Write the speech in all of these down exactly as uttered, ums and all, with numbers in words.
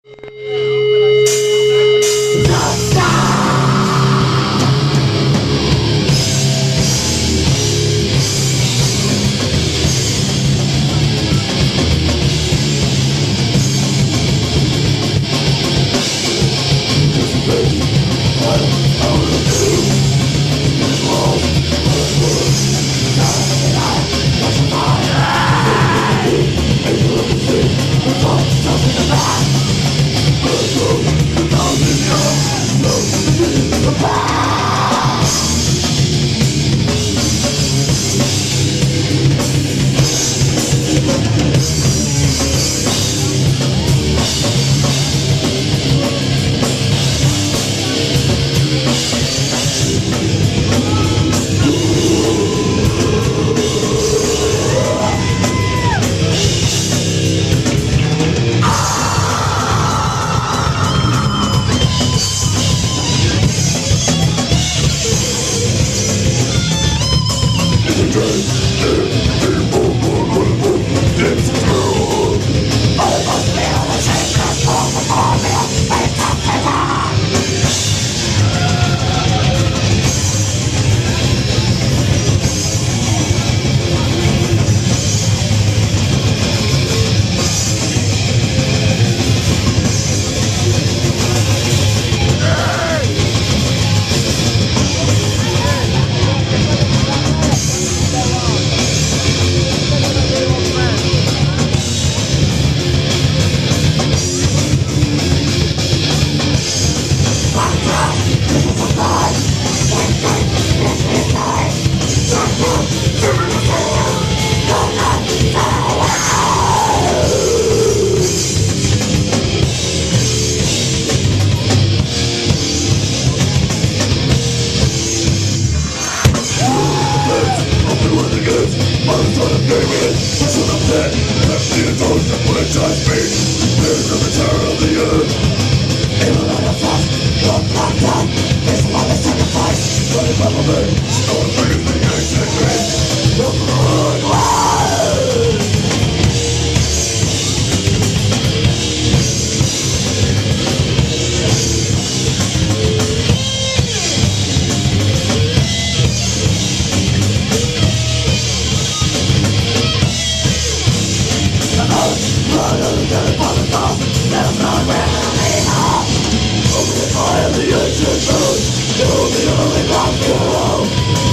I am the ancient moon, you the only black hero.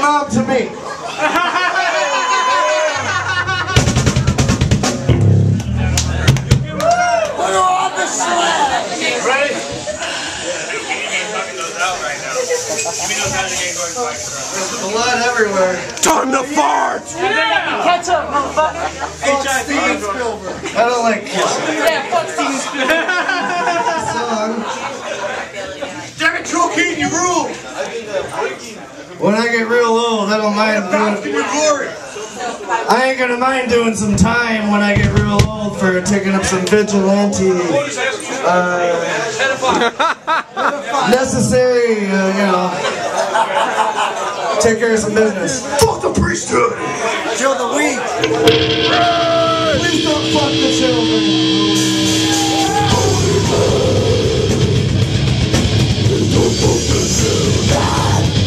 mom to me. We're on the sled. Ready? Blood everywhere. Time to fart! Yeah. Catch up, motherfucker. Fuck Steven Spielberg. I don't like kissing. Yeah, fuck Steven Spielberg. Song. Damn it, Joe Keaton, you rule! When I get real old, I don't mind Bask in doing. your glory! I ain't gonna mind doing some time when I get real old for taking up some vigilante, uh, necessary, uh, you know, take care of some business. Fuck the priesthood! Kill the weak. Please don't fuck the children. Don't fuck the children!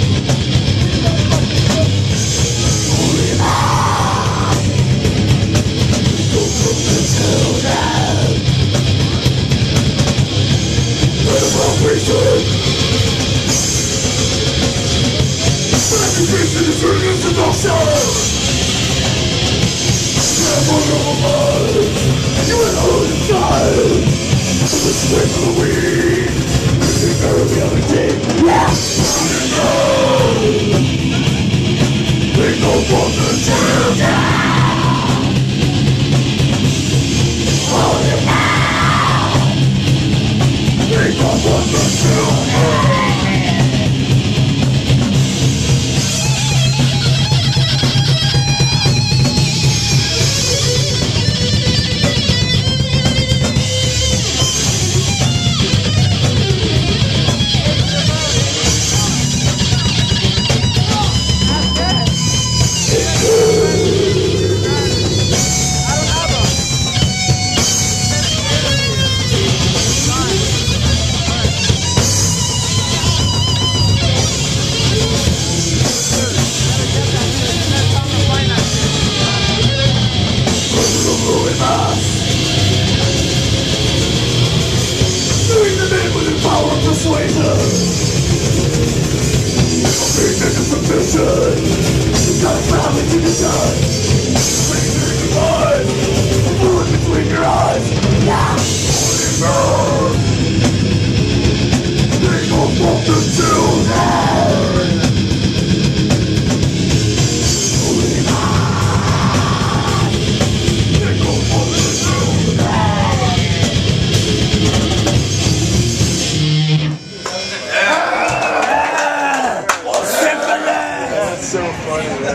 So funny, man.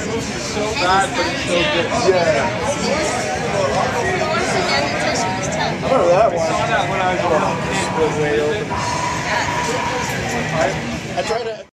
So bad, but it's so good. Yeah. I remember that one. When I was way open. I tried to.